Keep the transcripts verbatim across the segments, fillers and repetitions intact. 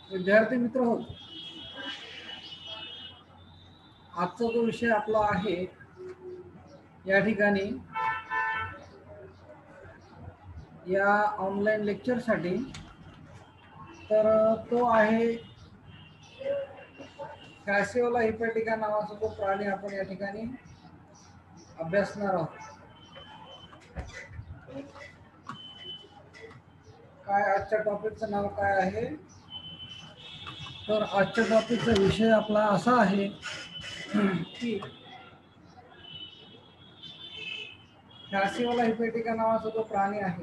विद्यार्थी मित्र हो, आजचा जो विषय आपला आहे या ठिकाणी या ऑनलाईन लेक्चरसाठी, तर तो आहे फॅसिओला हिपॅटिका नावाचा जो प्राणी आपण या ठिकाणी अभ्यासणार आहोत. काय आजच्या टॉपिकचं नाव काय आहे? तर आजच्या टॉपिकचा विषय आपला असा आहे की फॅसिओला हिपॅटिका नावाचा जो प्राणी आहे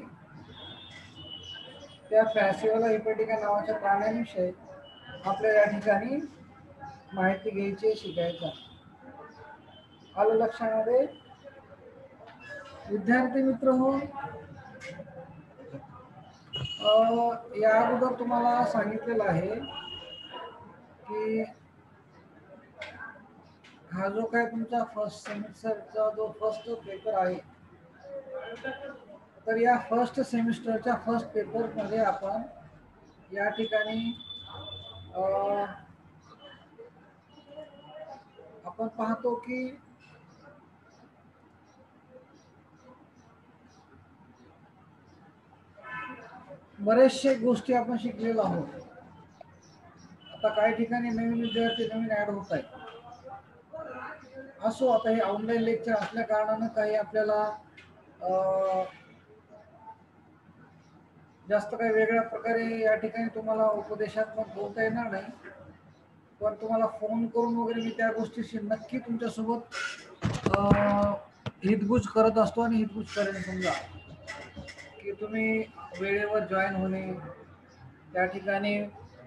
त्या फॅसिओला हिपॅटिका नावाच्या प्राण्याविषयी आपल्या या ठिकाणी माहिती घ्यायची, शिकायचं. आलं लक्षामध्ये? विद्यार्थी मित्र हो, या अगोदर तुम्हाला सांगितलेलं आहे की हा जो काय तुमचा फर्स्ट सेमिस्टरचा जो फर्स्ट पेपर आहे, तर या फर्स्ट सेमिस्टरच्या फर्स्ट पेपरमध्ये आपण या ठिकाणी आपण पाहतो की बरेचशे गोष्टी आपण शिकलेलो आहोत. आता काही ठिकाणी नवीन विद्यार्थी नवीन ऍड होत आहेत. असो, आता हे ऑनलाईन लेक्चर असल्या कारणानं काही आपल्याला जास्त काही वेगळ्या प्रकारे या ठिकाणी तुम्हाला उपदेशात्मक बोलता येणार नाही, पण तुम्हाला फोन करून वगैरे मी त्या गोष्टीशी नक्की तुमच्यासोबत हितगुज करत असतो आणि हितगुज करेन. समजा की तुम्ही वेळेवर जॉईन होणे, त्या ठिकाणी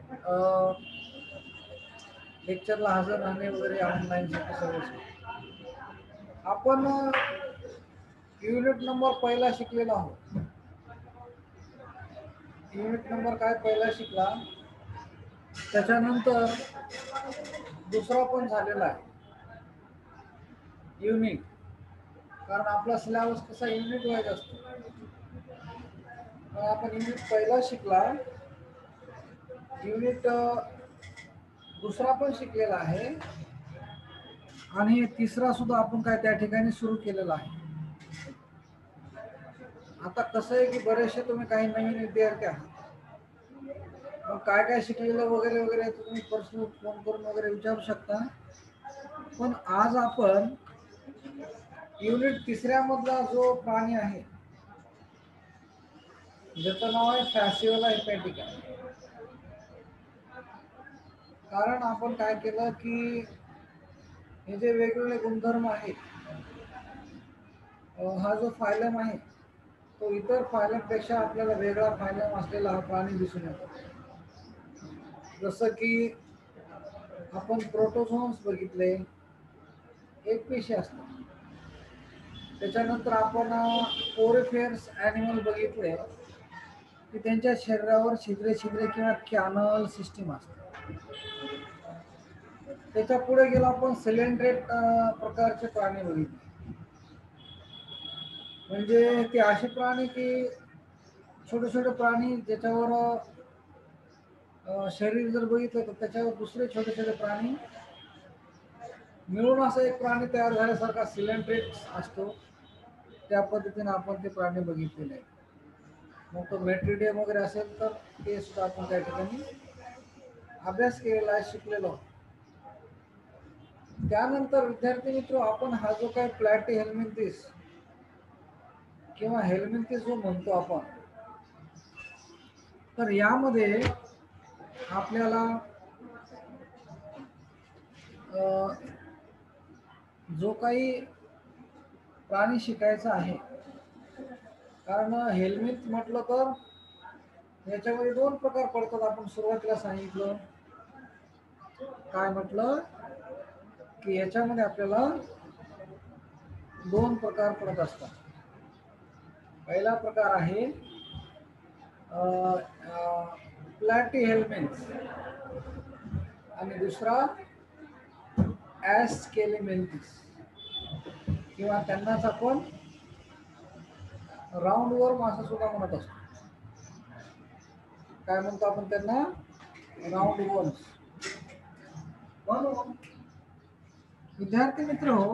लेक्चरला हजर राहणे वगैरे ऑनलाईनसाठी सर्व. आपण युनिट नंबर पहिला शिकलेला आहोत. युनिट नंबर काय पहिला शिकला, त्याच्यानंतर दुसरा पण झालेला आहे युनिट, कारण आपला सिलेबस कसा युनिट वाईज असतो. आपण युनिट पहिला शिकला, युनिट दुसरा पण शिकलेला आहे आणि तिसरा सुद्धा आपण काय त्या ठिकाणी सुरू केलेला आहे. आता कसं आहे की बरेचसे तुम्ही काही नवीन विद्यार्थी आहात, मग काय काय शिकलेलं वगैरे वगैरे तुम्ही पर्सनल फोन करून वगैरे विचारू शकता. पण आज आपण युनिट तिसऱ्या मधला जो प्राणी आहे ज्याचं नाव आहे फॅसिओला हिपॅटिका. कारण आपण काय केलं की हे जे वेगवेगळे गुणधर्म आहेत, हा जो फायलम आहे तो इतर फायलमपेक्षा आपल्याला वेगळा फायलम असलेला हा प्राणी दिसून येतो. जसं की आपण प्रोटोझोन्स बघितले, एक पेशी असतात. त्याच्यानंतर आपण कोरिफेरस ॲनिमल बघितले की त्यांच्या शरीरावर छिद्रे छिद्रे किंवा कॅनल सिस्टीम असते. त्याच्या पुढे गेलो आपण सिलेंड्रेट प्रकारचे प्राणी बघितले, म्हणजे ते असे प्राणी की छोटे छोटे प्राणी ज्याच्यावर शरीर जर बघितलं तर त्याच्यावर दुसरे छोटे छोटे प्राणी मिळून असा एक प्राणी तयार झाल्यासारखा सिलेंड्रेट असतो. त्या पद्धतीने आपण ते प्राणी बघितलेले आहेत. मग तो मेट्रिडियम वगैरे असेल तर ते सुद्धा आपण त्या ठिकाणी अभ्यास केलेला आहे, शिकलेलो. त्यानंतर विद्यार्थी मित्र, आपण हा जो काय प्लॅटी हेल्मिंथिस किंवा हेल्मिंथिस जो म्हणतो आपण, तर यामध्ये आपल्याला जो काही प्राणी शिकायचा आहे, कारण हेल्मिंथ म्हटलं तर याच्यामध्ये दोन प्रकार पडतात. आपण सुरुवातीला सांगितलं काय म्हटलं की याच्यामध्ये आपल्याला दोन प्रकार पडत असतात. पहिला प्रकार आहे प्लॅटी हेल्मिंथ आणि दुसरा ॲस्केलिमेंथिस, किंवा त्यांनाच आपण राऊंड वर्म असं सुद्धा म्हणत असतो. काय म्हणतो आपण त्यांना? Round worms. म्हणून विद्यार्थी मित्र हो,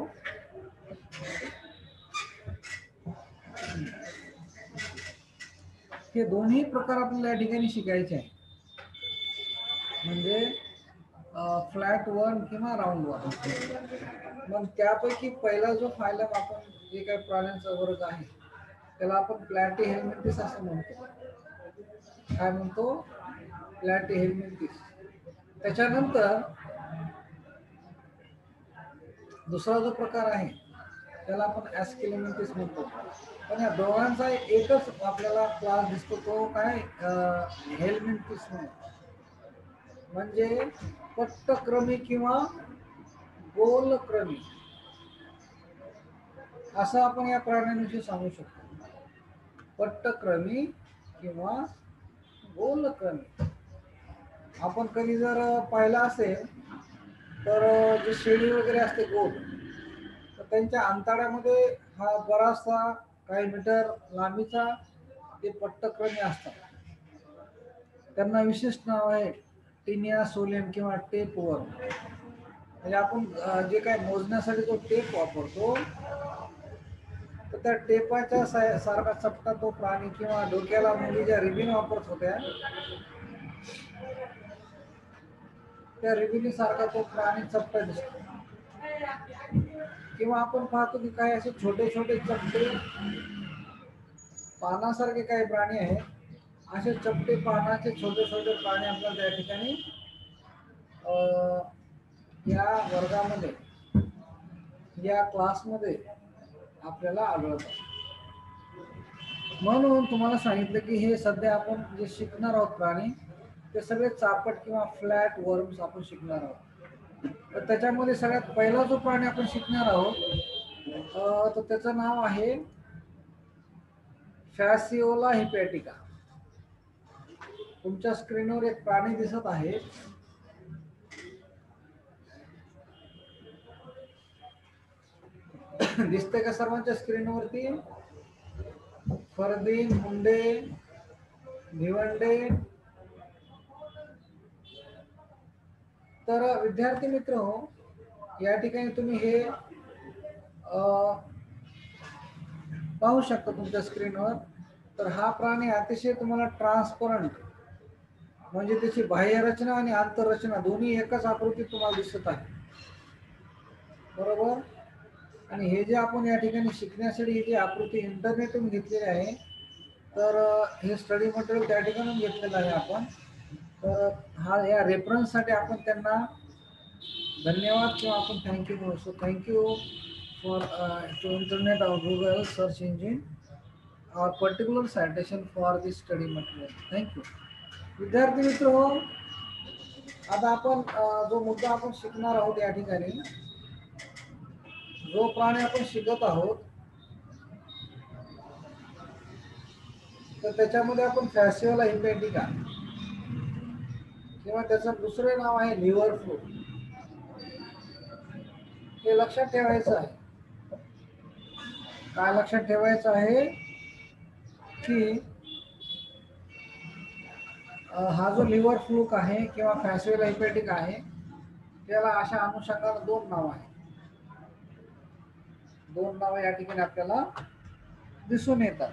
हे दोन्ही प्रकार आपल्याला या ठिकाणी शिकायचे आहे. म्हणजे फ्लॅट वर्म किंवा राऊंड वर्म. मग त्यापैकी पहिला जो फायलम आपण जे काही प्राण्यांचा वर्ग आहे त्याला आपण प्लॅटीहेल्मिंथिस असं म्हणतो. काय म्हणतो? प्लॅटीहेल्मिंथिस. त्याच्यानंतर दुसरा जो प्रकार आहे त्याला आपण ॲस्केलेमिंथिस म्हणतो. पण या दोघांचा एकच आपल्याला क्लास दिसतो, तो काय हेल्मिंथिस म्हणून. म्हणजे पट्टक्रमी किंवा गोलक्रमी असं आपण या प्राण्यांविषयी सांगू शकतो. पट्टक्रमी किंवा गोलक्रमी. आपण कधी जर पाहिलं असेल तर जे शेळी वगैरे असते गोल, तर त्यांच्या अंतड्यामध्ये हा बराचसा काही मीटर लांबीचा ते पट्टक्रमी असतात. त्यांना विशेष नाव आहे टिनिया सोलेम किंवा टेप वर्म. म्हणजे आपण जे काय मोजण्यासाठी जो टेप वापरतो तर त्या टेपाच्या सारखा चपटा तो प्राणी, किंवा डोक्याला मुली ज्या रिबीन वापरत होत्या त्या रिबिनी सारखा तो प्राणी चपटा दिसतो. किंवा आपण पाहतो की काही असे छोटे छोटे चपटे पानासारखे काही प्राणी आहेत. असे चपटे पानाचे छोटे छोटे प्राणी आपल्याला त्या ठिकाणी या वर्गामध्ये, या क्लासमध्ये आपल्याला आढळतात. म्हणून तुम्हाला सांगितलं की हे सध्या आपण जे शिकणार आहोत प्राणी ते सगळे चापट किंवा फ्लॅट वर्म्स आपण शिकणार आहोत. तर त्याच्यामध्ये सगळ्यात पहिला जो प्राणी आपण शिकणार आहोत तर त्याचं नाव आहे फॅसिओला हिपॅटिका. तुमच्या स्क्रीनवर एक प्राणी दिसत आहे. दिसते का सर्वांच्या स्क्रीनवरती? फरदीन, मुंडे, भिवंडे. तर विद्यार्थी मित्र हो, या ठिकाणी तुम्ही हे पाहू शकता तुमच्या स्क्रीनवर. तर हा प्राणी अतिशय तुम्हाला ट्रान्सपरंट, म्हणजे त्याची बाह्य रचना आणि आंतररचना दोन्ही एकच आकृतीत तुम्हाला दिसत आहे, बरोबर. आणि हे जे आपण या ठिकाणी शिकण्यासाठी ही जी आकृती इंटरनेटवरून घेतलेली आहे, तर हे स्टडी मटेरियल त्या ठिकाणून घेतलेलं आहे आपण. तर हा या रेफरन्ससाठी आपण त्यांना धन्यवाद किंवा आपण थँक्यू म्हणू. So thank you for to internet और गूगल सर्च इंजिन और particular citation for this study material. Thank you. विद्यार्थी मित्र हो, आता आपण जो मुद्दा आपण शिकणार आहोत या ठिकाणी, जो प्राणी आपण शिकत आहोत तर त्याच्यामध्ये आपण फॅसिओला हिपॅटिका किंवा त्याचं दुसरे नाव आहे लिव्हर फ्लू, हे लक्षात ठेवायचं आहे. काय लक्षात ठेवायचं आहे की हा जो लिव्हर फ्लूक आहे किंवा फॅसिओला हिपॅटिका आहे त्याला अशा अनुषंगाने दोन नाव आहेत. दोन नाव या ठिकाणी आपल्याला दिसून येतात.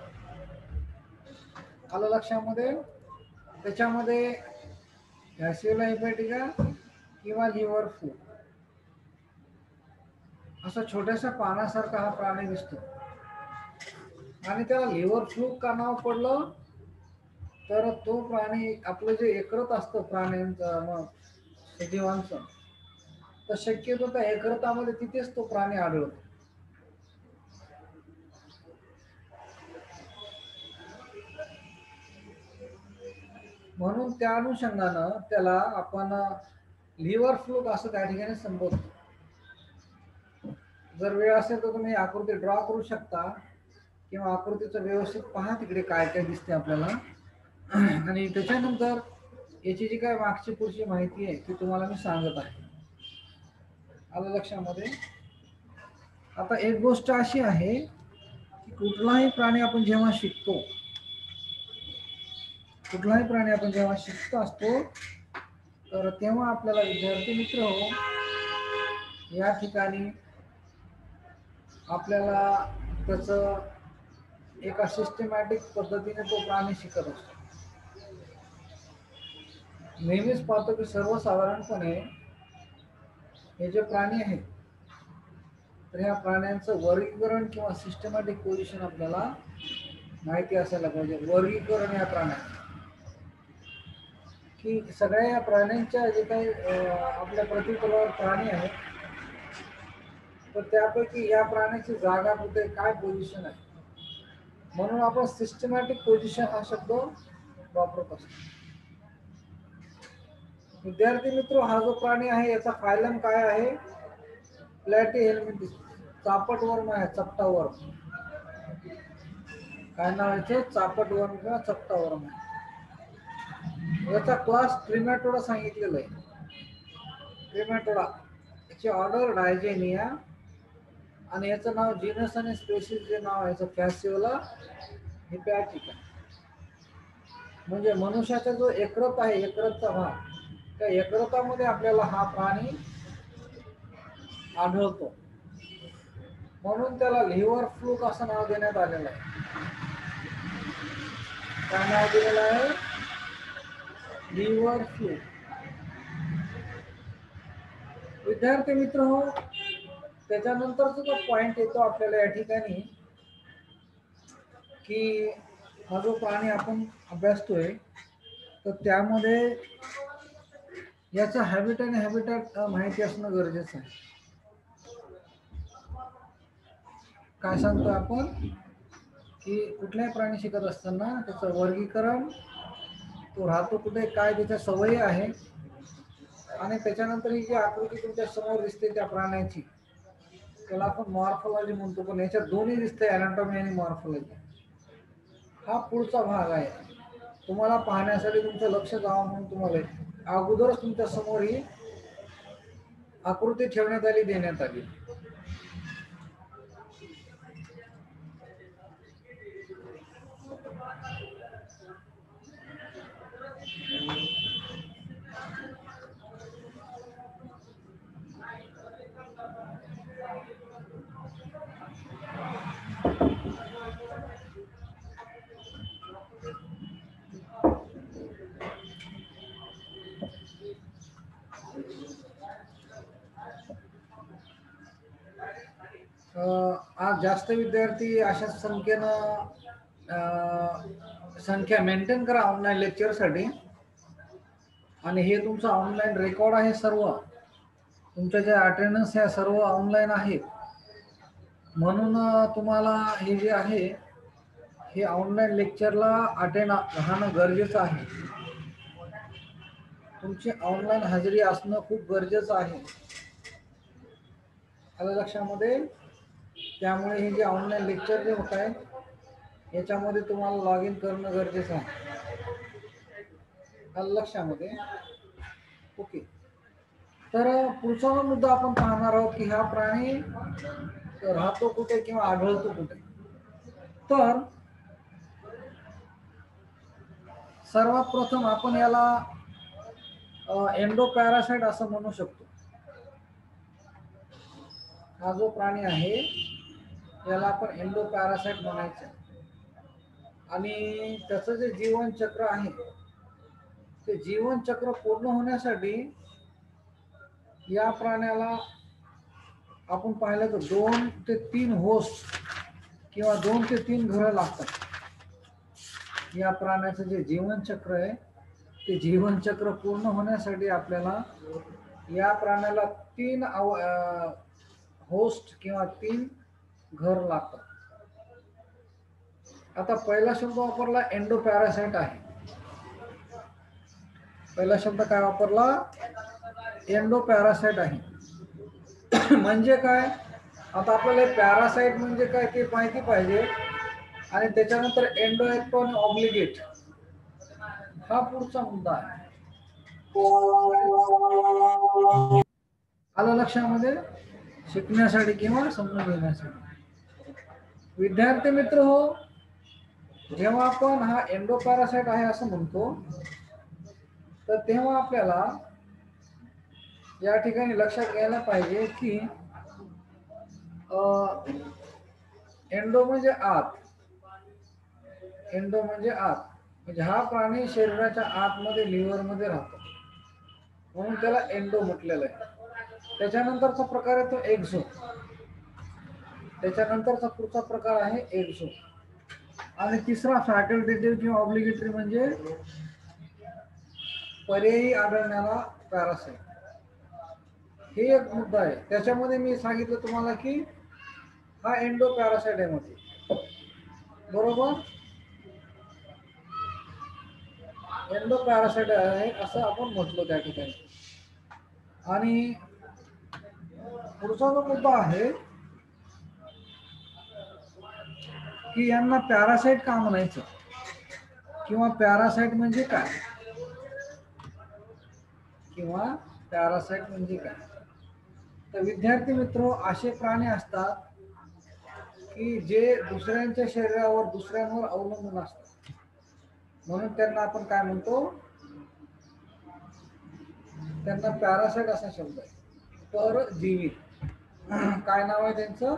आलं लक्षामध्ये? त्याच्यामध्ये फॅसिओला हिपॅटिका किंवा लिव्हर फ्लू असं छोट्याशा पानासारखा हा प्राणी दिसतो. आणि त्याला लिव्हर फ्लू का नाव पडलं तर तो प्राणी आपलं जे एकरत असतं प्राण्यांचं मग सजीवांचं, तर शक्यतो त्या एकरतामध्ये तिथेच तो प्राणी आढळतो. म्हणून त्या अनुषंगानं त्याला आपण लिव्हर फ्लूक असं त्या ठिकाणी संबोधतो. जर वेळ असेल तर तुम्ही आकृती ड्रॉ करू शकता किंवा आकृतीचं व्यवस्थित पहा तिकडे काय काय दिसते आपल्याला. आणि त्याच्यानंतर याची जी काय मागची पुढची माहिती आहे ती तुम्हाला मी सांगत आहे. आलं लक्षामध्ये? आता एक गोष्ट अशी आहे की कुठलाही प्राणी आपण जेव्हा शिकतो कुठलाही प्राणी आपण जेव्हा शिकत असतो तर तेव्हा आपल्याला विद्यार्थी मित्र हो, या ठिकाणी आपल्याला त्याचं एका सिस्टमॅटिक पद्धतीने तो प्राणी शिकत असतो. नेहमीच पाहतो की सर्वसाधारणपणे हे जे प्राणी आहेत तर ह्या प्राण्यांचं वर्गीकरण किंवा सिस्टमॅटिक पोझिशन आपल्याला माहिती असायला पाहिजे. वर्गीकरण या प्राण्यांचं की सगळ्या या प्राण्यांच्या जे काही आपल्या पृथ्वीतलावर प्राणी आहेत तर त्यापैकी या प्राण्याची जागा कुठे, काय पोझिशन आहे, म्हणून आपण सिस्टमॅटिक पोझिशन हा शब्द वापरत असतो. विद्यार्थी मित्र, हा जो प्राणी आहे याचा फायलम काय आहे? प्लॅटीहेल्मिंथिस, चापट वर्म आहे, चपटा वर्म. काय नाव याचं? चापट वर्म किंवा चपटा वर्म आहे. याचा क्लास ट्रिमॅटोडा सांगितलेला आहे. ट्रिमॅटोडा, याची ऑर्डर डायजेनिया आणि याचं नाव जीनस आणि स्पेसिस जे नाव आहे फॅसिओला हिपॅटिका. म्हणजे मनुष्याचा जो यकृत आहे, यकृतचा भाग, त्या यकृतामध्ये आपल्याला हा प्राणी आढळतो, म्हणून त्याला लिव्हर फ्लूक असं नाव देण्यात आलेलं आहे. काय नाव दिलेलं आहे? Liver fluke. विद्यार्थी मित्र हो, त्याच्यानंतरचा जो पॉइंट येतो आपल्याला या ठिकाणी की हा जो प्राणी आपण अभ्यासतोय तर त्यामध्ये याचा हॅबिट आणि हॅबिटॅट माहिती असणं गरजेचं आहे. काय सांगतो आपण की कुठल्याही प्राणी शिकत असताना त्याचं वर्गीकरण, तो राहतो कुठे, काय त्याच्या सवयी आहे, आणि त्याच्यानंतर ही जी आकृती तुमच्या समोर दिसते त्या प्राण्याची त्याला आपण मॉर्फोलॉजी म्हणतो. पण याच्यात दोन्ही दिसते, अॅनाटॉमी आणि मॉर्फोलॉजी. हा पुढचा भाग आहे. तुम्हाला पाहण्यासाठी तुमचं लक्ष जावं म्हणून तुम्हाला अगोदरच तुमच्या समोर ही आकृती ठेवण्यात आली, देण्यात आली. आज जास्त विद्यार्थी अशा संख्येनं संख्या मेंटेन करा ऑनलाईन लेक्चरसाठी, आणि हे तुमचं ऑनलाईन रेकॉर्ड आहे. सर्व तुमच्या ज्या अटेंडन्स ह्या सर्व ऑनलाईन आहेत, म्हणून तुम्हाला हे जे आहे हे ऑनलाईन लेक्चरला अटेंड राहणं गरजेचं आहे. तुमची ऑनलाईन हजेरी असणं खूप गरजेचं आहे, आलं लक्षामध्ये. त्यामुळे हे जे ऑनलाईन लेक्चर जे होत आहे याच्यामध्ये तुम्हाला लॉग इन करणं गरजेचं आहे, आलं लक्षामध्ये. ओके, तर पुढचा मुद्दा आपण पाहणार आहोत की हा प्राणी राहतो कुठे किंवा आढळतो कुठे. तर सर्वात प्रथम आपण याला एंडोपॅरासाइट असं म्हणू शकतो. हा जो प्राणी आहे याला आपण एंडोपॅरासाइट म्हणायचं. आणि त्याचं जे जीवनचक्र आहे ते जीवनचक्र पूर्ण होण्यासाठी या प्राण्याला आपण पाहिलं तर दोन ते तीन होस्ट किंवा दोन ते तीन घरं लागतात. या प्राण्याचं जे जीवनचक्र आहे ते जीवनचक्र पूर्ण होण्यासाठी आपल्याला या प्राण्याला तीन होस्ट किंवा तीन घर लागतात. आता पहिला शब्द वापरला एंडोपॅरासाइट आहे. पहिला शब्द काय वापरला? एंडोपॅरासाइट आहे. म्हणजे काय? आता आपल्याला पॅरासाइट म्हणजे काय ते माहिती पाहिजे, आणि त्याच्यानंतर एंडोएक्टो आणि ऑब्लिगेट हा पुढचा मुद्दा आहे. आलं लक्षामध्ये? शिकण्यासाठी किंवा समजून घेण्यासाठी. विद्यार्थी मित्र हो, जेव्हा आपण हा एंडोपॅरासाइट आहे असं म्हणतो तर तेव्हा आपल्याला या ठिकाणी लक्षात घ्यायला पाहिजे की एंडो म्हणजे आत, एंडो म्हणजे आत, म्हणजे हा प्राणी शरीराच्या आतमध्ये लिव्हर मध्ये राहतो म्हणून त्याला एंडो म्हटलेलं आहे. त्याच्यानंतरचा प्रकार आहे तो एक्झो. त्याच्यानंतरचा पुढचा प्रकार आहे एक्झो. आणि तिसरा फॅकल्टेटिव्ह किंवा ऑब्लिगेटरी म्हणजे पर्यायी आढळणारा पॅरासाइट. हे एक मुद्दा आहे. त्याच्यामध्ये मी सांगितलं तुम्हाला की हा एंडो पॅरासाइट आहे मध्ये, बरोबर. एंडो पॅरासाइट आहे असं आपण म्हटलं त्या ठिकाणी. आणि पुढचा जो मुद्दा आहे की यांना पॅरासाइट का म्हणायचं किंवा पॅरासाइट म्हणजे काय, किंवा पॅरासाइट म्हणजे काय. तर विद्यार्थी मित्र, असे प्राणी असतात की जे दुसऱ्यांच्या शरीरावर दुसऱ्यांवर अवलंबून असतात, म्हणून त्यांना आपण काय म्हणतो, त्यांना पॅरासाइट असा शब्द आहे. परजीवी. काय नाव आहे त्यांचं,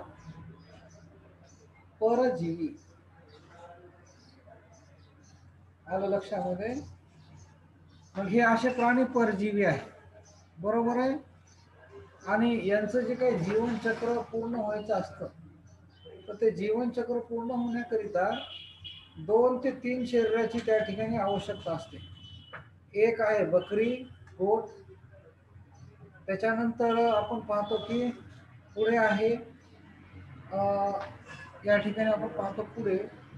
परजीवी. आलं लक्षामध्ये. मग हे असे प्राणी परजीवी आहे, बरोबर आहे. आणि यांचं जे काही जीवनचक्र पूर्ण व्हायचं असतं, तर ते जीवनचक्र पूर्ण होण्याकरिता दोन ते तीन शरीराची त्या ठिकाणी आवश्यकता असते. एक आहे बकरी, गोट. त्याच्यानंतर आपण पाहतो की पुढे आहे या ठिकाणी आपण पाहतो पुढे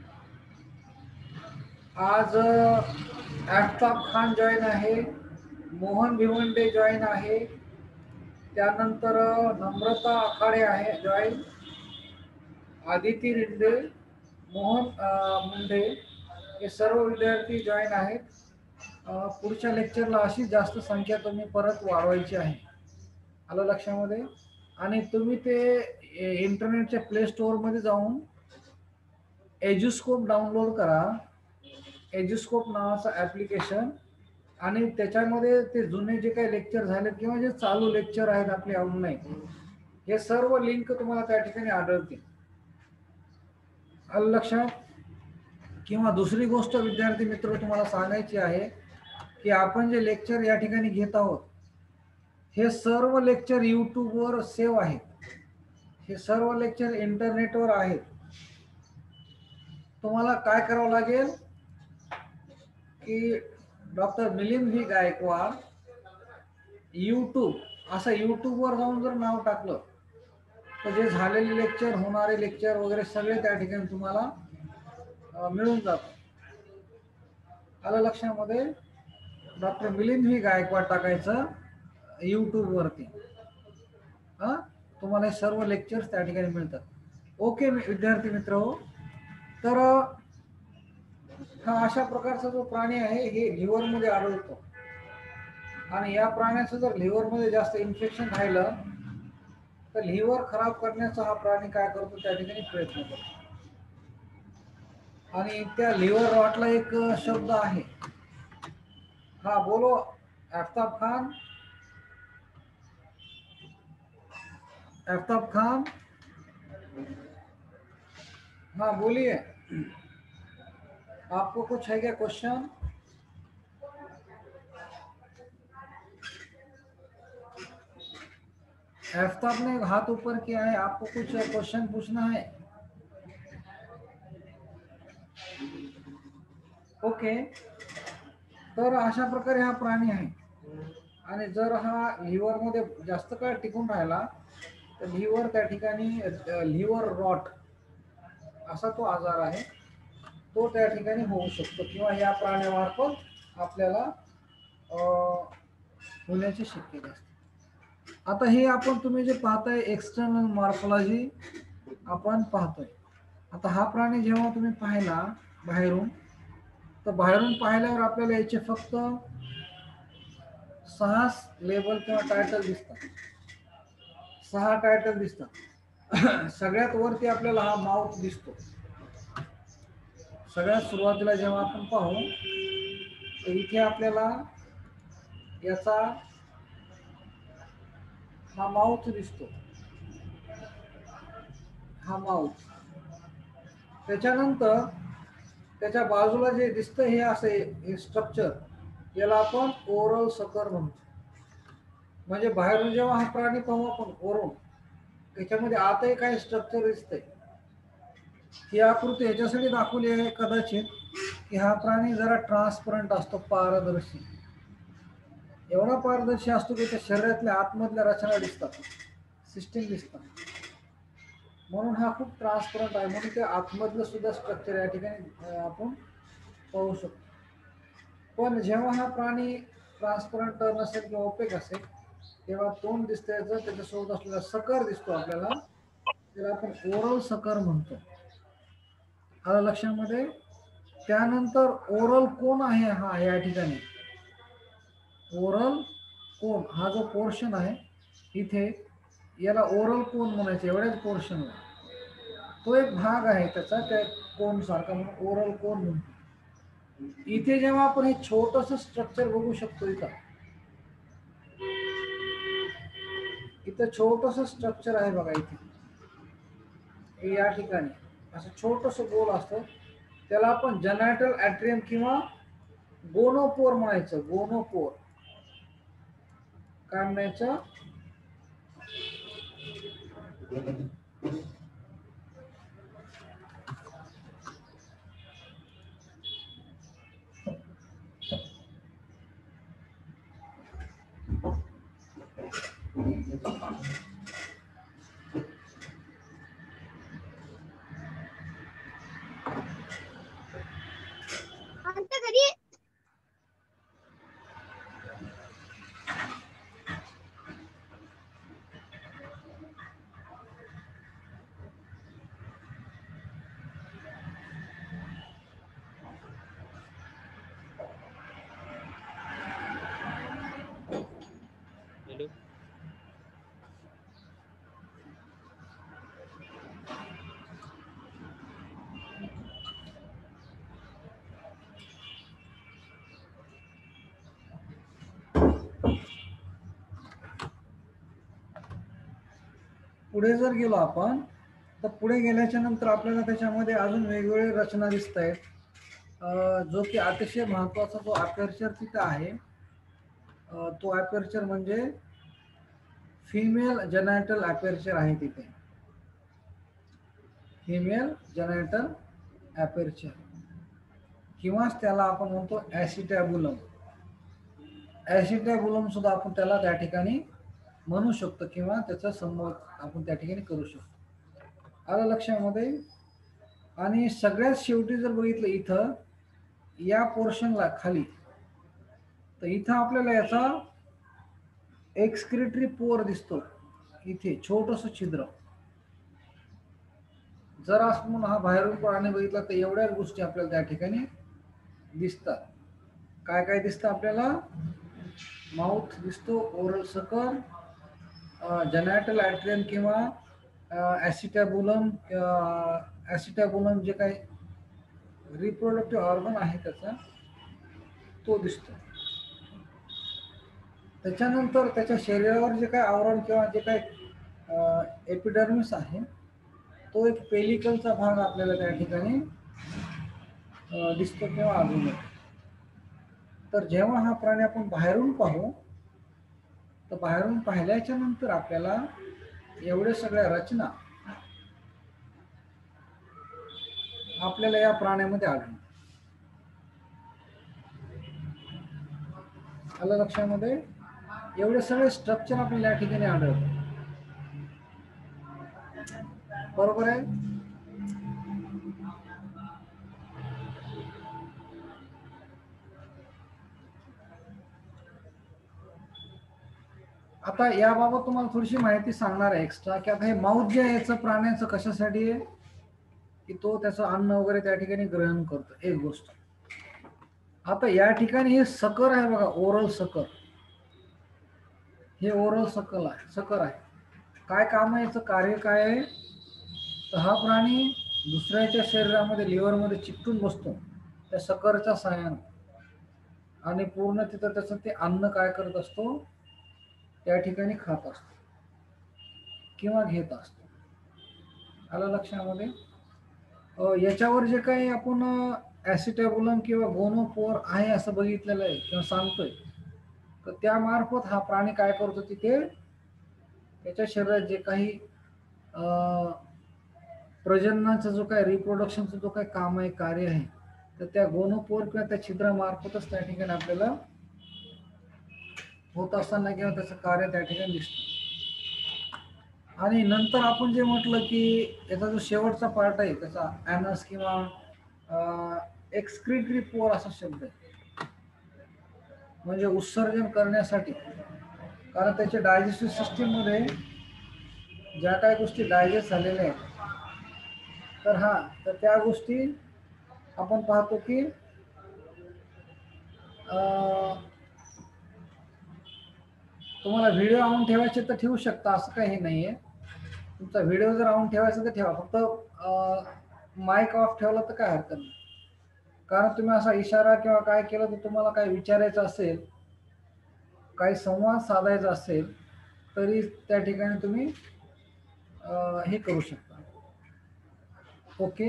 आज आफ्ताब खान जॉईन आहे, मोहन भिवंडे जॉईन आहे, त्यानंतर नम्रता आखाडे आहे जॉईन, आदिती रिंदे, मोहन मुंडे, हे सर्व विद्यार्थी जॉईन आहेत. पुढच्या लेक्चरला अशी जास्त संख्या तुम्ही परत वाढवायची आहे. आलं लक्षामध्ये. आणि तुम्ही ते इंटरनेटच्या प्ले स्टोअर मध्ये जाऊन एज्युस्कोप डाउनलोड करा, एज्युस्कोप नावाचं ॲप्लिकेशन. आणि त्याच्यामध्ये ते जुने जे काही लेक्चर झाले किंवा जे चालू लेक्चर आहेत आपले ऑनलाईन, हे सर्व लिंक तुम्हाला त्या ठिकाणी आढळतील. आलं लक्षात. किंवा दुसरी गोष्ट विद्यार्थी मित्र तुम्हाला सांगायची आहे की आपण जे लेक्चर या ठिकाणी घेत आहोत, हे सर्व लेक्चर यूट्यूबवर सेव्ह आहेत. हे सर्व लेक्चर इंटरनेटवर आहेत. तुम्हाला काय करावं लागेल की doctor Milind V Gaikwad YouTube असं यूट्यूबवर जाऊन जर नाव टाकलं तर जे झालेले लेक्चर, होणारे लेक्चर वगैरे सगळे त्या ठिकाणी तुम्हाला मिळून जातं. आलं लक्षामध्ये. डॉक्टर मिलिंद व्ही गायकवाड टाकायचं यूट्यूबवरती, हां, तुम्हाला हे सर्व लेक्चर्स त्या ठिकाणी मिळतात. ओके विद्यार्थी मित्र हो. तर हा अशा प्रकारचा जो प्राणी आहे हे लिव्हरमध्ये आढळतो. आणि या प्राण्याचं जर लिव्हरमध्ये जास्त इन्फेक्शन राहिलं तर लिव्हर खराब करण्याचा हा प्राणी काय करतो, त्या ठिकाणी प्रयत्न करतो. आणि त्या लिव्हर रॉटला एक शब्द आहे. हा बोलो आफ्ताब खान. आफ्ताब खान, हाँ बोलिए, आपको कुछ है क्या क्वेश्चन? आफ्ताब ने हाथ ऊपर किया है, आपको कुछ क्वेश्चन पूछना है? ओके. तर अशा प्रकारे हा प्राणी आहे. आणि जर हा लिव्हर मध्ये जास्त काळ टिकून राहिला तर लिव्हर त्या ठिकाणी लिव्हर रॉट असा तो आजार आहे, तो त्या ठिकाणी होऊ शकतो किंवा या प्राण्यामार्फत आपल्याला होण्याची शक्यता असते. आता हे आपण तुम्ही जे पाहताय एक्सटर्नल मॉर्फोलॉजी आपण पाहतोय. आता हा प्राणी जेव्हा तुम्ही पाहिला बाहेरून, तर बाहेरून पाहिल्यावर आपल्याला याचे फक्त सहा लेबल किंवा टायटल दिसतात. सहा टायटल दिसतात. सगळ्यात वरती आपल्याला हा माउथ दिसतो. सगळ्यात सुरुवातीला जेव्हा आपण पाहू तर इथे आपल्याला याचा हा माउथ दिसतो, हा माउथ. त्याच्यानंतर त्याच्या बाजूला जे दिसतं हे असे हे स्ट्रक्चर, याला आपण ओरल सकर म्हणतो. म्हणजे बाहेरून जेव्हा हा प्राणी पाहू आपण ओरून, त्याच्यामध्ये आतही काही स्ट्रक्चर दिसतंय. ही आकृती याच्यासाठी दाखवली आहे कदाचित की हा प्राणी जरा ट्रान्सपरंट असतो, पारदर्शी. एवढा पारदर्शी असतो की त्या शरीरातल्या आतमधल्या रचना दिसतात, सिस्टीम दिसतात. म्हणून हा खूप ट्रान्सपरंट आहे, म्हणून ते आतमधलं सुद्धा स्ट्रक्चर या ठिकाणी आपण पाहू शकतो. पण जेव्हा हा प्राणी ट्रान्सपरंट नसेल किंवा ओपेक असेल, तेव्हा तोंड दिसतं याचं, त्याच्यासोबत असलेला सकर दिसतो आपल्याला, त्याला आपण ओरल सकर म्हणतो. आलं लक्षामध्ये? त्यानंतर ओरल कोन आहे हा या ठिकाणी, ओरल कोन हा जो पोर्शन आहे इथे, याला ओरल कोन म्हणायचं. एवढ्याच पोर्शनला तो एक भाग आहे त्याचा, त्या कोन सारखा, म्हणून ओरल कोन म्हणतो. इथे जेव्हा आपण हे छोटस स्ट्रक्चर बघू शकतो, इथं इथं छोटस स्ट्रक्चर आहे बघा, इथे या ठिकाणी असं छोटस गोल असतं, त्याला आपण जेनायटल ॲट्रियम किंवा गोनोपोर म्हणायचं. गोनोपोर काय म्हणायचं? हॅलो. पुढे जर गेलो आपण, तर पुढे गेल्याच्या नंतर आपल्याला त्याच्यामध्ये अजून वेगवेगळे रचना दिसत आहेत, जो की अतिशय महत्वाचा जो अपर्चर तिथं आहे, तो अपर्चर म्हणजे फिमेल जेनायटल अपर्चर आहे तिथे. फिमेल जेनायटल अपर्चर किंवा त्याला आपण म्हणतो ॲसिटॅब्युलम. ॲसिटॅब्युलम सुद्धा आपण त्याला त्या ठिकाणी म्हणू शकतो किंवा त्याचा संबोध आपण त्या ठिकाणी करू शकतो. आलं लक्षामध्ये? आणि सगळ्यात शेवटी जर बघितलं इथं या पोर्शनला खाली, तर इथं आपल्याला याचा एक्सक्रिटरी पोर दिसतो, इथे छोटस छिद्र. जर असं म्हणून हा बाहेरून प्राणी बघितला तर एवढ्याच गोष्टी आपल्याला त्या ठिकाणी दिसतात. काय काय दिसतं आपल्याला? माउथ दिसतो, ओरल सकर, जेनायटल ॲट्रियम किंवा ॲसिटॅब्युलम, ॲसिटॅब्युलम जे काही रिप्रोडक्टिव्ह ऑर्गन आहे त्याचा, तो दिसतो. त्याच्यानंतर त्याच्या शरीरावर जे काही आवरण किंवा जे काही एपिडर्मिस आहे, तो एक पेलिकलचा भाग आपल्याला त्या ठिकाणी दिसतो किंवा आढळून येतो. तर जेव्हा हा प्राणी आपण बाहेरून पाहू, तर बाहेरून पाहिल्याच्या नंतर आपल्याला एवढ्या सगळ्या रचना आपल्याला या प्राण्यामध्ये आढळतात. आलं लक्षामध्ये? एवढे सगळे स्ट्रक्चर आपल्याला या ठिकाणी आढळतात. बरोबर आहे? आता याबाबत तुम्हाला थोडीशी माहिती सांगणार आहे एक्स्ट्रा, की आता हे माउथ जे आहे याचं प्राण्याचं कशासाठी आहे, की तो त्याचं अन्न वगैरे त्या ठिकाणी ग्रहण करतो, एक गोष्ट. आता या ठिकाणी हे सकर आहे बघा, ओरल सकर. हे ओरल सकल आहे, सकर आहे. काय काम आहे याचं, कार्य काय आहे? तर हा प्राणी दुसऱ्याच्या शरीरामध्ये, लिव्हरमध्ये चिकटून बसतो त्या सकरच्या साहाय्याने, आणि पूर्ण तिथं त्याचं ते अन्न काय करत असतो, त्या ठिकाणी खात असतो. किंवा घेत असतो. आलं लक्षामध्ये? याच्यावर जे काही आपण ॲसिटॅब्युलम किंवा गोनोपोर आहे असं बघितलेलं आहे किंवा सांगतोय, तर त्यामार्फत हा प्राणी काय करतो, तिथे त्याच्या शरीरात जे काही प्रजननाचा जो काही रिप्रोडक्शनचा जो काही काम आहे, कार्य आहे, तर त्या गोनोपोर किंवा त्या छिद्रामार्फतच त्या ठिकाणी आपल्याला होत असताना किंवा त्याचं कार्य त्या ठिकाणी दिसतं. आणि नंतर आपण जे म्हटलं की याचा जो शेवटचा पार्ट आहे त्याचा ॲनस किंवा एक्सक्रीटरी पोर असा शब्द आहे, म्हणजे उत्सर्जन करण्यासाठी. कारण त्याच्या डायजेस्टिव्ह सिस्टीममध्ये ज्या काही गोष्टी डायजेस्ट झालेल्या आहेत, तर हा तर त्या गोष्टी आपण पाहतो की तुम्हाला व्हिडिओ ऑन ठेवायचे तर ठेवू शकता, असं काही नाही आहे. तुमचा व्हिडिओ जर ऑन ठेवायचा तर ठेवा, फक्त माईक ऑफ ठेवला तर काय हरकत नाही. कारण तुम्ही असा इशारा किंवा काय केलं तर तुम्हाला काय विचारायचं असेल, काही संवाद साधायचा असेल, तरी त्या ठिकाणी तुम्ही हे करू शकता. ओके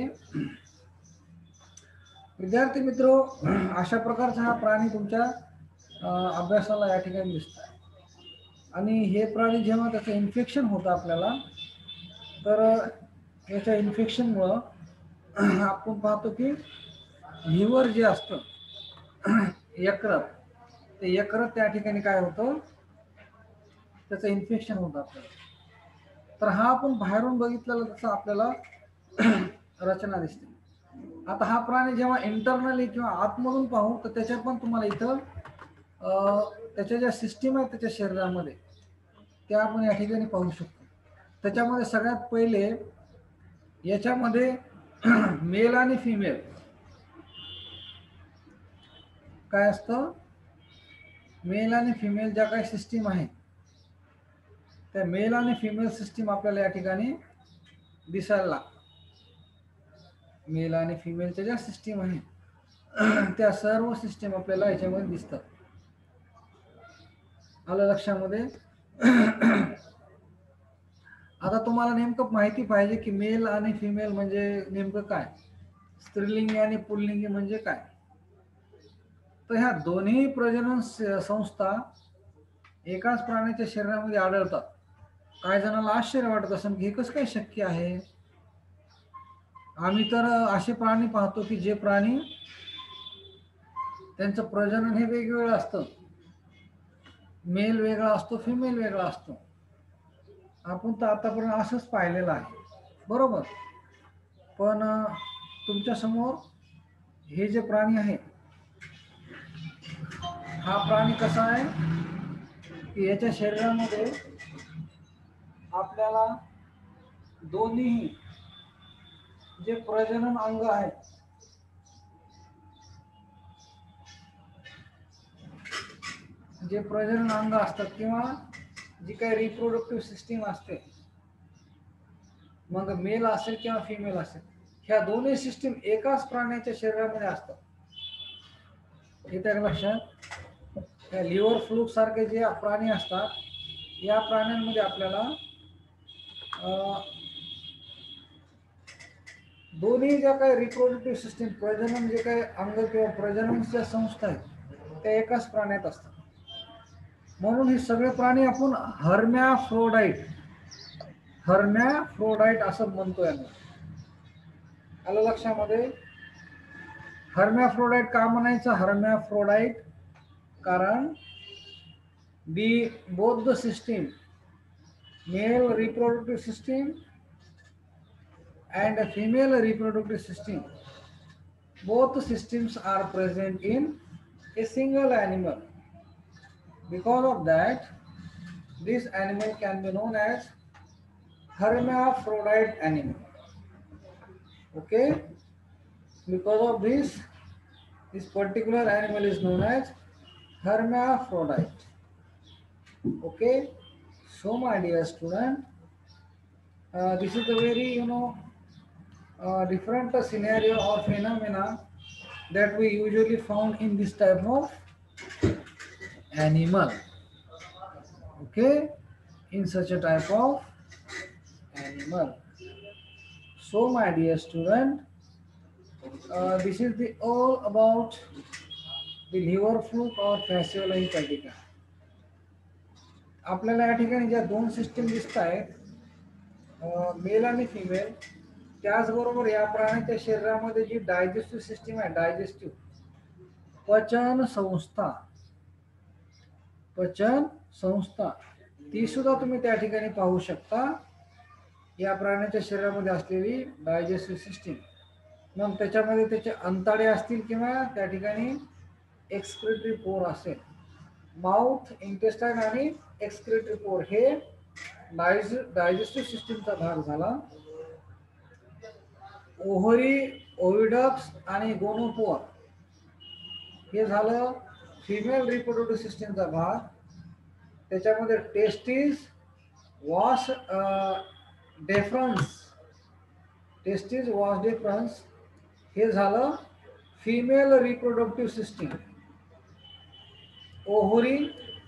विद्यार्थी मित्रो, अशा प्रकारचा हा प्राणी तुमच्या अभ्यासाला या ठिकाणी दिसतो. आणि हे प्राणी जेव्हा त्याचं इन्फेक्शन होतं आपल्याला, तर याच्या इन्फेक्शनमुळं आपण पाहतो की लिव्हर जे असतं यकृत, ते यकृत त्या ठिकाणी काय होतं, त्याचं इन्फेक्शन होतं आपल्याला. तर हा आपण बाहेरून बघितलेला तसं आपल्याला रचना दिसते. आता हा प्राणी जेव्हा इंटरनली किंवा आतमधून पाहू, तर त्याच्यात पण तुम्हाला इथं त्याच्या ज्या सिस्टीम आहेत त्याच्या शरीरामध्ये, त्या आपण या ठिकाणी पाहू शकतो. त्याच्यामध्ये सगळ्यात पहिले याच्यामध्ये मेल आणि फिमेल काय असतं, मेल आणि फिमेल ज्या काही सिस्टीम आहे, त्या मेल आणि फिमेल सिस्टीम आपल्याला या ठिकाणी दिसायला लागतात. मेल आणि फिमेलच्या ज्या सिस्टीम आहे त्या सर्व सिस्टीम आपल्याला याच्यामध्ये दिसतात. आलं लक्षामध्ये? आता तुम्हाला नेमकं माहिती पाहिजे की मेल आणि फिमेल म्हणजे नेमकं काय, स्त्रीलिंगी आणि पुल्लिंगी म्हणजे काय. तर ह्या दोन्ही प्रजनन संस्था एकाच प्राण्याच्या शरीरामध्ये आढळतात. काही जणांना आश्चर्य वाटत असेल की हे कसं काय शक्य आहे. आम्ही तर असे प्राणी पाहतो की जे प्राणी त्यांचं प्रजनन हे वेगवेगळं असतं, मेल वेगळा असतो, फिमेल वेगळा असतो. आपण तर आतापर्यंत असंच पाहिलेलं आहे, बरोबर. पण तुमच्या समोर हे जे प्राणी आहे, हा प्राणी कसा आहे की याच्या शरीरामध्ये आपल्याला दोन्ही जे प्रजनन अंग आहेत, जे प्रजनन अंग असतात किंवा जी काही रिप्रोडक्टिव्ह सिस्टीम असते, मग मेल असेल किंवा फिमेल असेल, ह्या दोन्ही सिस्टीम एकाच प्राण्याच्या शरीरामध्ये असतात. इथे लक्षात, त्या लिव्हर फ्लूक सारखे जे प्राणी असतात, या प्राण्यांमध्ये आपल्याला दोन्ही ज्या काही रिप्रोडक्टिव्ह सिस्टीम, प्रजनन जे काही अंग किंवा प्रजननच्या संस्था आहेत, त्या एकाच प्राण्यात असतात. म्हणून हे सगळे प्राणी आपण हर्मॅफ्रोडाइट हर्मॅफ्रोडाइट असं म्हणतोय आम्ही. आलं लक्षामध्ये? हर्मॅफ्रोडाइट का म्हणायचं हर्मॅफ्रोडाइट? कारण the both the system, male reproductive system and a female reproductive system, both systems are present in a single animal. Because of that, this animal can be known as hermaphrodite animal. Okay, because of this, this particular animal is known as hermaphrodite. Okay, so my dear student, uh, this is a very, you know, Uh, different uh, scenario or phenomena that we usually found in this type of animal. Okay, in such a type of animal. So my dear student, uh, this is the all about the liver fluke or fasciole hepatica. आपल्याला या ठिकाणी ज्या दोन system दिसत आहेत mail आणि female, त्याचबरोबर या प्राण्याच्या शरीरामध्ये जी डायजेस्टिव्ह सिस्टीम आहे, डायजेस्टिव्ह पचन संस्था, पचन संस्था ती सुद्धा तुम्ही त्या ठिकाणी पाहू शकता, या प्राण्याच्या शरीरामध्ये असलेली डायजेस्टिव्ह सिस्टीम. मग त्याच्यामध्ये त्याचे अंताडे असतील किंवा त्या ठिकाणी एक्सक्रिटरी पोर असेल. माउथ, इंटेस्टाईन आणि एक्सक्रिटरी पोर हे डायजेस्टिव्ह सिस्टीमचा भाग झाला. ओव्हरी, ओव्हिडक्ट्स आणि गोनोपोर हे झालं फिमेल रिप्रोडक्टिव्ह सिस्टीमचा भाग. त्याच्यामध्ये testis, vas deferens, testis vas deferens हे झालं female reproductive system. Ovary,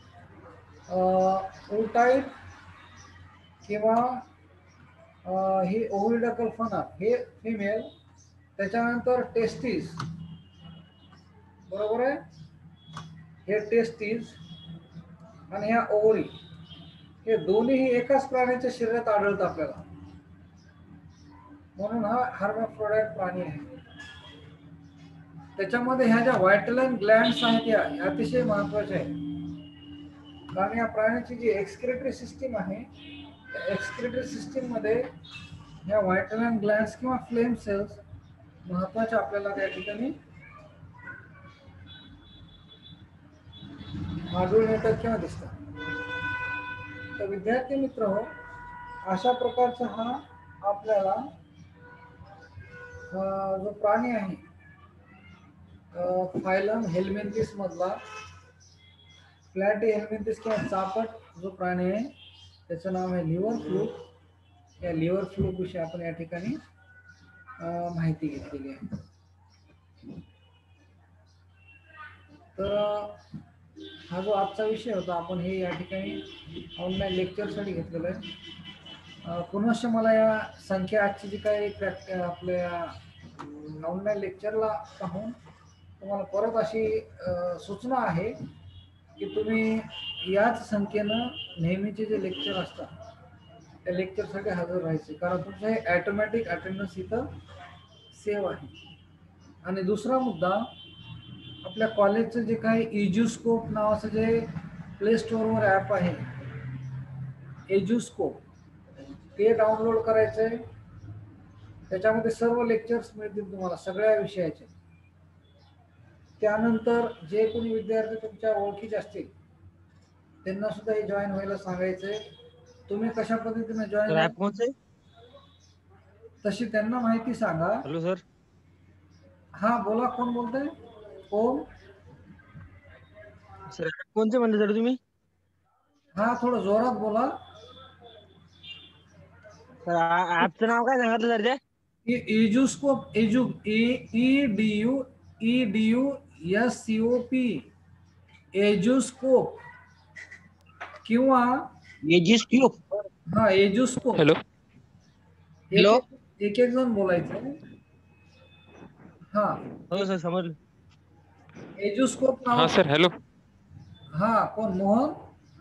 ootype किंवा ही ओव्हिडकल फना हे फिमेल. त्याच्यानंतर टेस्टिस, बरोबर आहे, हे टेस्टिस आणि ह्या ओव्हरी हे दोन्ही एकाच प्राण्याच्या शरीरात आढळतात आपल्याला, म्हणून हा हर्माफ्रोडाइट प्राणी आहे. त्याच्यामध्ये ह्या ज्या व्हायटलाइन ग्लँड्स आहेत या अतिशय महत्वाच्या आहेत, कारण या प्राण्याची जी एक्सक्रिटरी सिस्टीम आहे, त्या एक्सक्रिटरी सिस्टीम मध्ये ह्या व्हायटलाइन ग्लँड्स किंवा फ्लेम सेल्स महत्वाच्या आपल्याला त्या ठिकाणी आढळून येतात किंवा दिसतात. तर विद्यार्थी मित्र हो, अशा प्रकारचा हा आपल्याला जो प्राणी आहे फायलम हेल्मिंथिस मधला फ्लॅटी हेल्मिंथिस किंवा चापट जो प्राणी आहे, त्याचं नाव आहे लिव्हर फ्लूक. या लिव्हर फ्लूक विषयी आपण या ठिकाणी माहिती घेतलेली आहे. तर हा जो आजचा विषय होता, आपण हे या ठिकाणी ऑनलाईन लेक्चरसाठी घेतलेलं आहे. पुनश्च मला या संख्या आजची जी काही प्रॅक्ट आपल्या ऑनलाईन लेक्चरला पाहून तुम्हाला परत अशी सूचना आहे की तुम्ही याच संख्येनं नेहमीचे जे लेक्चर असतात त्या लेक्चरसाठी हजर राहायचे, कारण तुमचं हे ॲटोमॅटिक अटेंडन्स इथं सेव्ह आहे. आणि दुसरा मुद्दा, आपल्या कॉलेजचं जे काही एज्युस्कोप नावाचं जे प्ले स्टोअरवर ॲप आहे, एज्युस्कोप, ते डाउनलोड करायचं आहे. त्याच्यामध्ये सर्व लेक्चर्स मिळतील तुम्हाला सगळ्या विषयाचे. त्यानंतर जे कोणी विद्यार्थी तुमच्या ओळखीचे असतील त्यांना सुद्धा हे जॉईन व्हायला सांगायचंय. तुम्ही कशा पद्धतीने जॉईन, तशी त्यांना माहिती सांगा. Hello sir. हा बोला, कोण बोलतंय? कोण सर? कोणते म्हणले सर तुम्ही? हा थोडं जोरात बोला. सर ॲपचं नाव काय सांगितलं सर? ते Eduscope, edu E D U E D U S C O P, Eduscope किंवा एज्युस्कोप. हा एज्युस्कोप. हॅलो हॅलो, एक एक जण बोलायचं. हा हो सर समजलं. एज्युस्कोप हा सर. हॅलो. हा कोण? मोहन.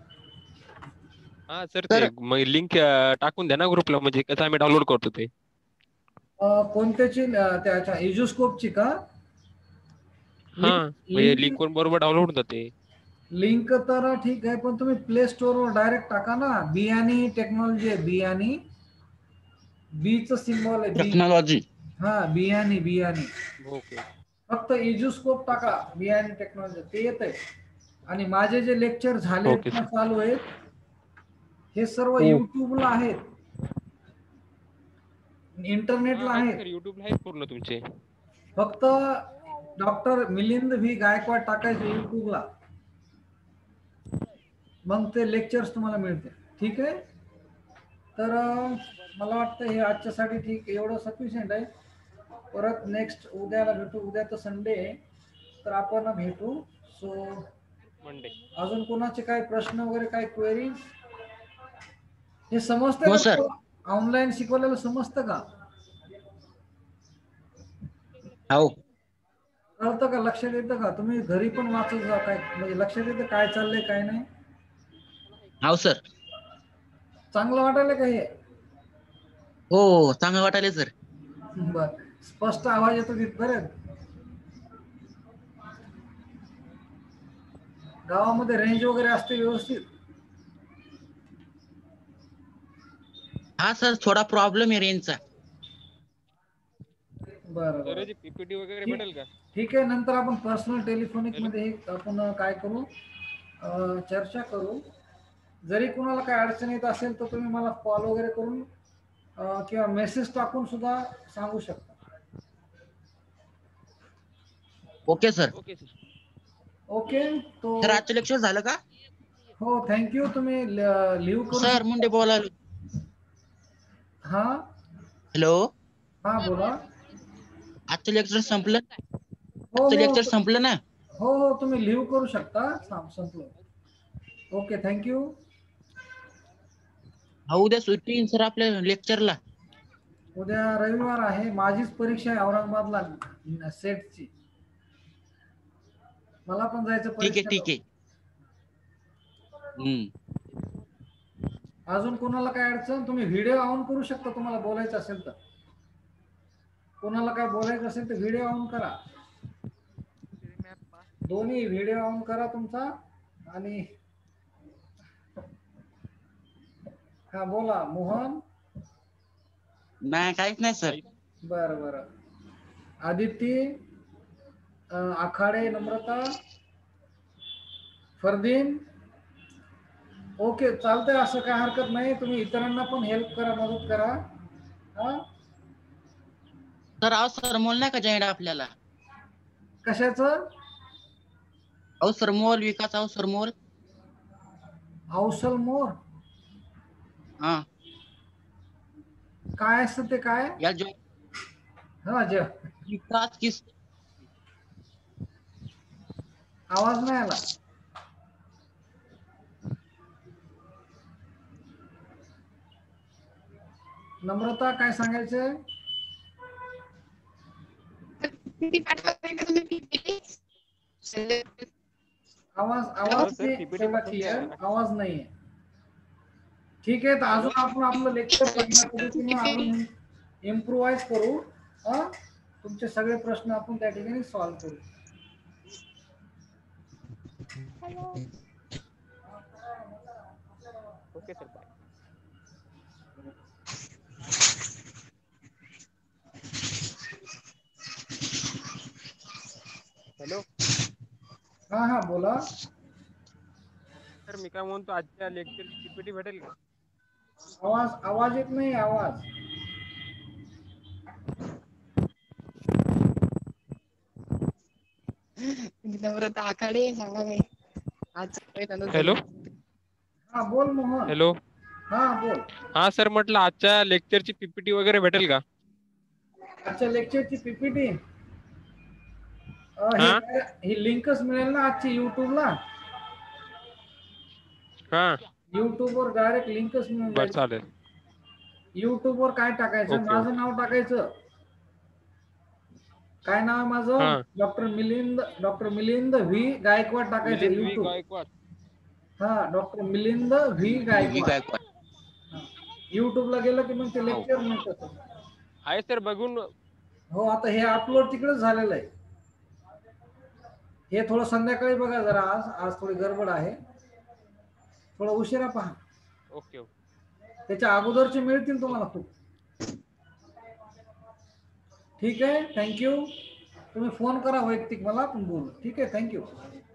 हा सर, ते मग लिंक टाकून द्या ना ग्रुपला, म्हणजे कसं आम्ही डाउनलोड करतो ते. कोणत्याची? त्याच्या एज्युस्कोपची का? हा म्हणजे लिंक वर बरोबर डाउनलोड होतं ते. लिंक तर ठीक आहे, पण तुम्ही प्ले स्टोअर वर डायरेक्ट टाका ना. बियाणी टेक्नॉलॉजी आहे, बियाणी, बीचं सिम्बॉल आहे टेक्नॉलॉजी. हा बियाणी, बियाणी. ओके. फक्त एज्युस्कोप टाका, बियाणी टेक्नॉलॉजी, ते येत आहे. आणि माझे जे लेक्चर झाले चालू आहेत हे सर्व युट्यूबला आहेत, इंटरनेटला आहेत. युट्यूबला आहेत पूर्ण तुमचे. फक्त डॉक्टर मिलिंद व्ही गायकवाड टाकायचे युट्यूबला, मग ते लेक्चर्स तुम्हाला मिळते. ठीक आहे. तर मला वाटतं हे आजच्यासाठी ठीक, एवढं सफिशियंट आहे. परत नेक्स्ट उद्याला भेटू. उद्या तर संडे आहे, तर आपण भेटू. So Monday. अजून कोणाचे काय प्रश्न वगैरे, काय क्वेरीज? हे समजते? ऑनलाईन शिकवलेलं समजतं का? हो कळतं का? लक्षात येतं का? तुम्ही घरी पण वाचत जा काय म्हणजे लक्षात येतं काय चाललंय काय नाही? हो सर. चांगलं वाटायला का हे? हो चांगलं वाटायला सर. बर, स्पष्ट आवाज येतो तिथपर्यंत? गावामध्ये रेंज वगैरे असते व्यवस्थित? हा सर थोडा प्रॉब्लेम आहे रेंजचा. बरं सर बरं, याची पीपीटी वगैरे ठीक भेटेल का? ठीक आहे. नंतर आपण पर्सनल टेलिफोनिक हॅलो मध्ये हे आपण काय करू, अं, चर्चा करू. जरी कुणाला काय अडचण येत असेल तर तुम्ही मला कॉल वगैरे करून अं, किंवा मेसेज टाकून सुद्धा सांगू शकता. Okay sir. Okay sir. Okay तो सर आजचं लेक्चर झालं का? हो, थँक्यू. तुम्ही लिव्ह करू सर मुंडे शकता. बोलालो. हा हॅलो. हा बोला. आजचं लेक्चर संपलं. हो आजचं हो लेक्चर संपलं ना? हो हो तुम्ही लिव्ह करू शकता. साम- संपलं. Okay, thank you. हा उद्या सुट्टी येईन सर आपल्या लेक्चरला. उद्या रविवार आहे. माझीच परीक्षा आहे औरंगाबादला सेटची. मला पण जायचं ठीक आहे परीक्षेला. ठीक आहे. हम्म. अजून कोणाला काय अडचण? तुम्ही व्हिडिओ ऑन करू शकता तुम्हाला बोलायचं असेल तर. कोणाला काय बोलायचं असेल तर व्हिडिओ ऑन करा. दोन्ही व्हिडिओ ऑन करा तुमचा. आणि हा बोला मोहन. नाही काहीच नाही सर. बरं बरं. आदिती, अं, आखाडे, नम्रता, फरदीन. ओके चालतंय, असं काय हरकत नाही. तुम्ही इतरांना पण हेल्प करा, मदत करा. हा सर अहो सरमोल नाही का जॉईंट आपल्याला? कशाचं? अहो सरमोल, विकास अहो सरमोल. हौसल मोर हा काय असतं ते? काय? या जो हा ज विकास किस आवाज नाही आला. नम्रता काय सांगायचंय? आवाज हो आवाज सर नाही पीपीटी तेवढा पाठवून क्लिअर द्या. आवाज नाहीये. ठीक आहे, तर हॅलो अजून आपण आपलं लेक्चर चांगल्या पद्धतीने अजून इम्प्रुव्हाइज करू. हा तुमचे सगळे प्रश्न आपण त्या ठिकाणी सॉल्व्ह करू. Okay sir bye. हॅलो हा हा बोला. सर मी काय म्हणतो, आजच्या लेक्चरची पीपीटी भेटेल का? आवाज आवाज येत नाही. आवाज नम्रता आखाडे सांगा मी आज हॅलो हा बोल मोहन. हॅलो हा बोल. हा सर म्हटलं आजच्या लेक्चरची पीपीटी वगैरे भेटेल का? आजच्या लेक्चरची पीपीटी हे हा ही लिंकच मिळेल ना आजची युट्यूबला? हा युट्यूब वर डायरेक्ट लिंकच मिळून बर जाईल. चालेल. युट्यूब वर काय टाकायचं? ओके माझं ओके नाव टाकायचं. काय नाव आहे हा माझं? Doctor Milind doctor Milind V Gaikwad टाकायचं मिलिंद व्ही युट्यूब. गायकवाड. हा डॉक्टर मिलिंद व्ही गायकवाड. युट्यूबला गेलं की मग ते हो लेक्चर मिळतं. आहे सर बघून. हो आता हे अपलोड तिकडेच झालेलं आहे. हे थोडं संध्याकाळी बघा जरा. आज आज थोडी गडबड आहे. थोडं उशिरा पहा. Okay okay. त्याच्या अगोदरचे मिळतील तुम्हाला खूप. ठीक आहे, थँक्यू. तुम्ही फोन करा वैयक्तिक मला, आपण बोलू. ठीक आहे, थँक्यू.